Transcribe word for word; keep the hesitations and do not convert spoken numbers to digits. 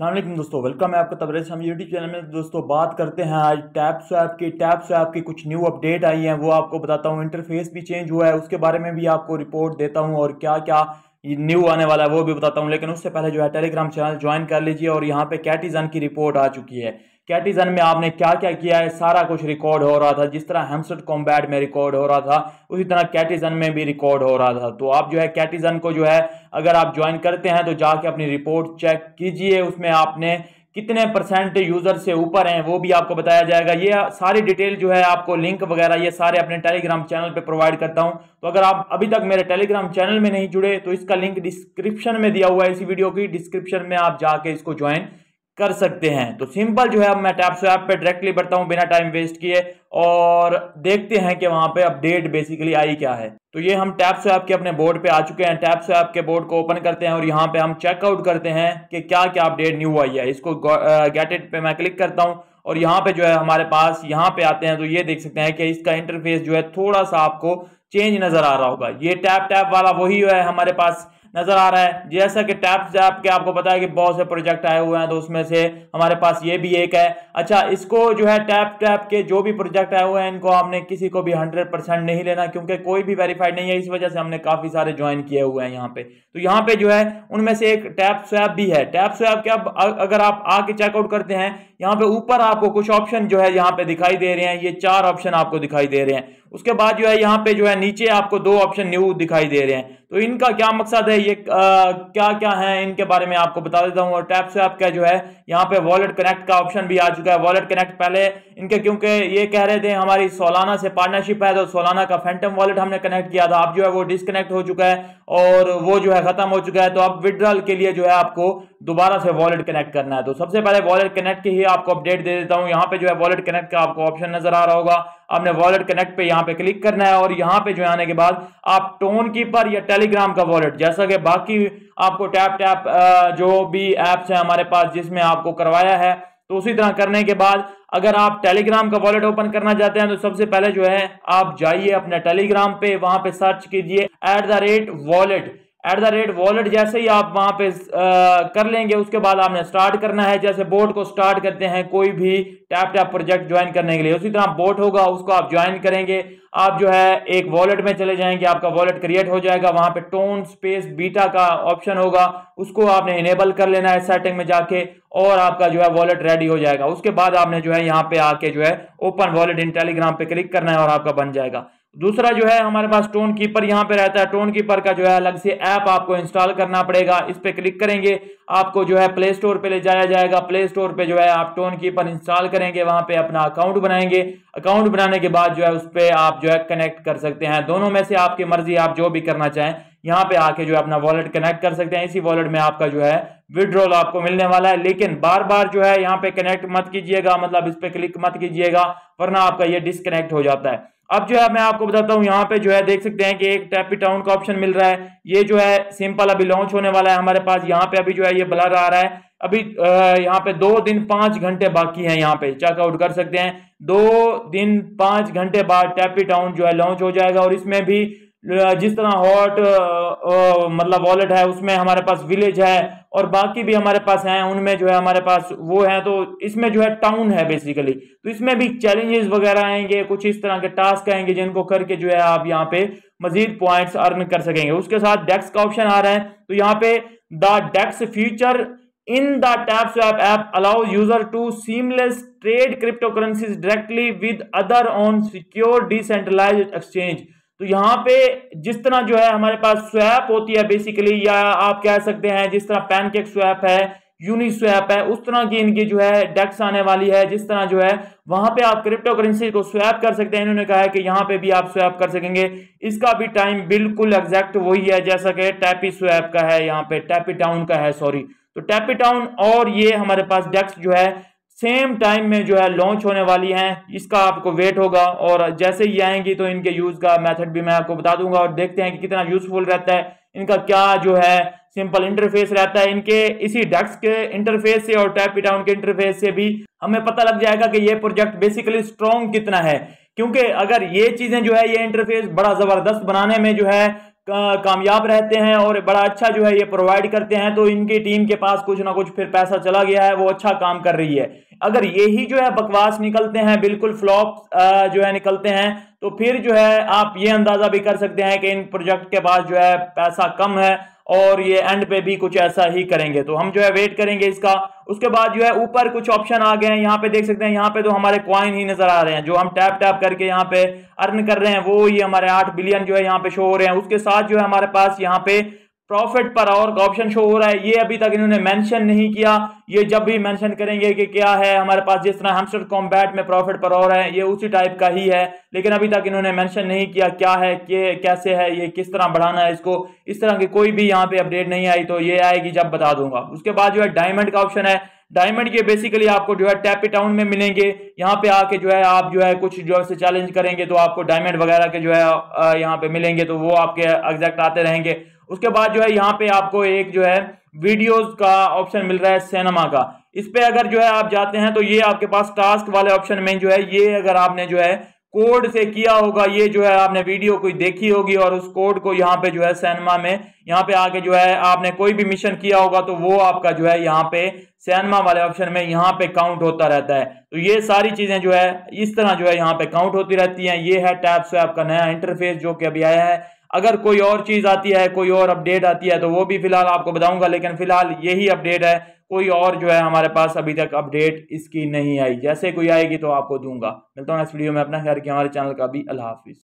अस्सलाम वालेकुम दोस्तों, वेलकम है आपका तबरेज हम यूट्यूब चैनल में। दोस्तों बात करते हैं आज टैप्सवैप की। टैप्सवैप की कुछ न्यू अपडेट आई हैं, वो आपको बताता हूँ। इंटरफेस भी चेंज हुआ है, उसके बारे में भी आपको रिपोर्ट देता हूँ और क्या क्या न्यू आने वाला है वो भी बताता हूँ। लेकिन उससे पहले जो है टेलीग्राम चैनल ज्वाइन कर लीजिए और यहाँ पे कैटिजन की रिपोर्ट आ चुकी है। कैटिजन में आपने क्या क्या किया है सारा कुछ रिकॉर्ड हो रहा था। जिस तरह हैमस्टर कॉम्बैट में रिकॉर्ड हो रहा था उसी तरह कैटिजन में भी रिकॉर्ड हो रहा था। तो आप जो है कैटिजन को जो है अगर आप ज्वाइन करते हैं तो जाके अपनी रिपोर्ट चेक कीजिए, उसमें आपने कितने परसेंट यूजर से ऊपर हैं वो भी आपको बताया जाएगा। ये सारी डिटेल जो है आपको लिंक वगैरह ये सारे अपने टेलीग्राम चैनल पे प्रोवाइड करता हूं। तो अगर आप अभी तक मेरे टेलीग्राम चैनल में नहीं जुड़े तो इसका लिंक डिस्क्रिप्शन में दिया हुआ है, इसी वीडियो की डिस्क्रिप्शन में आप जाके इसको ज्वाइन कर सकते हैं। तो सिंपल जो है अब मैं टैप्सवैप पे डायरेक्टली बढ़ता हूं बिना टाइम वेस्ट किए और देखते हैं कि वहां पे अपडेट बेसिकली आई क्या है। तो ये हम टैप्सवैप के अपने बोर्ड पे आ चुके हैं। टैप्सवैप के बोर्ड को ओपन करते हैं और यहाँ पे हम चेकआउट करते हैं कि क्या क्या अपडेट न्यू आई है। इसको गेट इट पे मैं क्लिक करता हूँ और यहाँ पे जो है हमारे पास यहाँ पे आते हैं तो ये देख सकते हैं कि इसका इंटरफेस जो है थोड़ा सा आपको चेंज नजर आ रहा होगा। ये टैप टैप वाला वही है हमारे पास नजर आ रहा है। जैसा कि टैप्सवैप के आपको पता है कि बहुत से प्रोजेक्ट आए हुए हैं तो उसमें से हमारे पास ये भी एक है। अच्छा, इसको जो है टैप टैप के जो भी प्रोजेक्ट आए हुए हैं इनको आपने किसी को भी हंड्रेड परसेंट नहीं लेना, क्योंकि कोई भी वेरीफाइड नहीं है। इस वजह से हमने काफी सारे ज्वाइन किए हुए हैं यहाँ पे। तो यहाँ पे जो है उनमें से एक टैप्सवैप भी है। टैप्सवैप के अब अगर आप आके चेकआउट करते हैं यहाँ पे ऊपर आपको कुछ ऑप्शन जो है यहाँ पे दिखाई दे रहे हैं। ये चार ऑप्शन आपको दिखाई दे रहे हैं। उसके बाद जो है यहाँ पे जो है नीचे आपको दो ऑप्शन न्यू दिखाई दे रहे हैं। तो इनका क्या मकसद है, ये आ, क्या क्या है इनके बारे में आपको बता देता हूँ। और टैप्सवैप का जो है यहाँ पे वॉलेट कनेक्ट का ऑप्शन भी आ चुका है। वॉलेट कनेक्ट पहले इनके क्योंकि ये कह रहे थे हमारी सोलाना से पार्टनरशिप है तो सोलाना का फैंटम वॉलेट हमने कनेक्ट किया था, अब जो है वो डिस्कनेक्ट हो चुका है और वो जो है खत्म हो चुका है। तो अब विड्रॉल के लिए जो है आपको दोबारा से वॉलेट कनेक्ट करना है। तो सबसे पहले वॉलेट कनेक्ट की ही आपको अपडेट दे देता हूँ। यहाँ पे जो है वॉलेट कनेक्ट का आपको ऑप्शन नजर आ रहा होगा, आपने वॉलेट कनेक्ट पे यहाँ पे क्लिक करना है और यहाँ पे जो आने के बाद आप टोन कीपर या टेलीग्राम का वॉलेट, जैसा कि बाकी आपको टैप टैप जो भी एप्स है हमारे पास जिसमें आपको करवाया है, तो उसी तरह करने के बाद अगर आप टेलीग्राम का वॉलेट ओपन करना चाहते हैं तो सबसे पहले जो है आप जाइए अपने टेलीग्राम पे, वहां पे सर्च कीजिए at the rate wallet. At the rate wallet जैसे ही आप वहां पे आ, कर लेंगे उसके बाद आपने स्टार्ट करना है। जैसे बोट को स्टार्ट करते हैं कोई भी टैप टैप प्रोजेक्ट ज्वाइन करने के लिए, उसी तरह बोट होगा उसको आप ज्वाइन करेंगे। आप जो है एक वॉलेट में चले जाएंगे, आपका वॉलेट क्रिएट हो जाएगा। वहां पे टोन स्पेस बीटा का ऑप्शन होगा, उसको आपने इनेबल कर लेना है सेटिंग में जाके और आपका जो है वॉलेट रेडी हो जाएगा। उसके बाद आपने जो है यहाँ पे आके जो है ओपन वॉलेट इन टेलीग्राम पे क्लिक करना है और आपका बन जाएगा। दूसरा जो है हमारे पास टोन कीपर यहाँ पे रहता है। टोन कीपर का जो है अलग से ऐप आपको इंस्टॉल करना पड़ेगा। इस पे क्लिक करेंगे आपको जो है प्ले स्टोर पे ले जाया जाएगा। प्ले स्टोर पे जो है आप टोन कीपर इंस्टॉल करेंगे, वहां पे अपना अकाउंट बनाएंगे। अकाउंट बनाने के बाद जो है उस पे आप जो है कनेक्ट कर सकते हैं। दोनों में से आपकी मर्जी, आप जो भी करना चाहें यहाँ पे आके जो है अपना वॉलेट कनेक्ट कर सकते हैं। इसी वॉलेट में आपका जो है विड्रॉल आपको मिलने वाला है। लेकिन बार बार जो है यहाँ पे कनेक्ट मत कीजिएगा, मतलब इस पे क्लिक मत कीजिएगा वरना आपका ये डिस्कनेक्ट हो जाता है। अब जो है मैं आपको बताता हूँ, यहाँ पे जो है देख सकते हैं कि एक टैपी टाउन का ऑप्शन मिल रहा है। ये जो है सिंपल अभी लॉन्च होने वाला है हमारे पास। यहाँ पे अभी जो है ये ब्लर आ रहा है। अभी यहाँ पे दो दिन पांच घंटे बाकी हैं, यहाँ पे चेकआउट कर सकते हैं। दो दिन पांच घंटे बाद टैपी टाउन जो है लॉन्च हो जाएगा और इसमें भी जिस तरह हॉट मतलब वॉलेट है उसमें हमारे पास विलेज है और बाकी भी हमारे पास हैं, उनमें जो है हमारे पास वो है। तो इसमें जो है टाउन है बेसिकली, तो इसमें भी चैलेंजेस वगैरह आएंगे, कुछ इस तरह के टास्क आएंगे जिनको करके जो है आप यहाँ पे मजीद पॉइंट्स अर्न कर सकेंगे। उसके साथ डेक्स का ऑप्शन आ रहा है। तो यहाँ पे the DEX feature in the TapSwap app allows user to seamless trade crypto currencies directly with other on secure decentralised exchange. तो यहाँ पे जिस तरह जो है हमारे पास स्वैप होती है बेसिकली, या आप कह सकते हैं जिस तरह पैनकेक स्वैप है, यूनि स्वैप है, उस तरह की इनकी जो है डेक्स आने वाली है। जिस तरह जो है वहां पे आप क्रिप्टो करेंसी को स्वैप कर सकते हैं, इन्होंने कहा है कि यहाँ पे भी आप स्वैप कर सकेंगे। इसका भी टाइम बिल्कुल एग्जैक्ट वही है जैसा कि टैपी स्वैप का है, यहाँ पे टैपी टाउन का है, सॉरी। तो टैपी टाउन और ये हमारे पास डेक्स जो है सेम टाइम में जो है लॉन्च होने वाली हैं। इसका आपको वेट होगा और जैसे ही आएंगी तो इनके यूज का मेथड भी मैं आपको बता दूंगा और देखते हैं कि कितना यूजफुल रहता है, इनका क्या जो है सिंपल इंटरफेस रहता है। इनके इसी डेक्स के इंटरफेस से और टैपी टाउन के इंटरफेस से भी हमें पता लग जाएगा कि ये प्रोजेक्ट बेसिकली स्ट्रॉन्ग कितना है। क्योंकि अगर ये चीजें जो है ये इंटरफेस बड़ा जबरदस्त बनाने में जो है कामयाब रहते हैं और बड़ा अच्छा जो है ये प्रोवाइड करते हैं, तो इनकी टीम के पास कुछ ना कुछ फिर पैसा चला गया है, वो अच्छा काम कर रही है। अगर यही जो है बकवास निकलते हैं, बिल्कुल फ्लॉप जो है निकलते हैं, तो फिर जो है आप ये अंदाजा भी कर सकते हैं कि इन प्रोजेक्ट के पास जो है पैसा कम है और ये एंड पे भी कुछ ऐसा ही करेंगे। तो हम जो है वेट करेंगे इसका। उसके बाद जो है ऊपर कुछ ऑप्शन आ गए हैं, यहाँ पे देख सकते हैं, यहाँ पे तो हमारे कॉइन ही नजर आ रहे हैं, जो हम टैप टैप करके यहाँ पे अर्न कर रहे हैं, वो ये हमारे आठ बिलियन जो है यहाँ पे शो हो रहे हैं। उसके साथ जो है हमारे पास यहाँ पे प्रॉफिट पर आवर का ऑप्शन शो हो रहा है। ये अभी तक इन्होंने मेंशन नहीं किया, ये जब भी मेंशन करेंगे कि क्या है हमारे पास, जिस तरह हैमस्टर कॉम्बैट में प्रॉफिट पर आवर है, ये उसी टाइप का ही है, लेकिन अभी तक इन्होंने मेंशन नहीं किया क्या है, कि कैसे है, ये किस तरह बढ़ाना है इसको। इस तरह की कोई भी यहाँ पे अपडेट नहीं आई, तो ये आएगी जब बता दूंगा। उसके बाद जो है डायमंड का ऑप्शन है। डायमंड के बेसिकली आपको जो है टैप इट टाउन में मिलेंगे। यहाँ पे आके जो है आप जो है कुछ जो है चैलेंज करेंगे तो आपको डायमंड वगैरह के जो है यहाँ पे मिलेंगे, तो वो आपके एग्जैक्ट आते रहेंगे। उसके बाद जो है यहाँ पे आपको एक जो है वीडियोस का ऑप्शन मिल रहा है सिनेमा का। इस पे अगर जो है आप जाते हैं तो ये आपके पास टास्क वाले ऑप्शन में जो है, ये अगर आपने जो है कोड से किया होगा, ये जो है आपने वीडियो कोई देखी होगी और उस कोड को यहाँ पे जो है सिनेमा में यहाँ पे आके जो है आपने कोई भी मिशन किया होगा, तो वो आपका जो है यहाँ पे सिनेमा वाले ऑप्शन में यहाँ पे काउंट होता रहता है। तो ये सारी चीजें जो है इस तरह जो है यहाँ पे काउंट होती रहती हैं। ये है टैप्सवैप का नया इंटरफेस जो कि अभी आया है। अगर कोई और चीज आती है, कोई और अपडेट आती है, तो वो भी फिलहाल आपको बताऊंगा, लेकिन फिलहाल यही अपडेट है। कोई और जो है हमारे पास अभी तक अपडेट इसकी नहीं आई। जैसे कोई आएगी तो आपको दूंगा। मिलता हूँ नेक्स्ट वीडियो में। अपना ख्याल रखिए, हमारे चैनल का भी। अल्लाह हाफिज।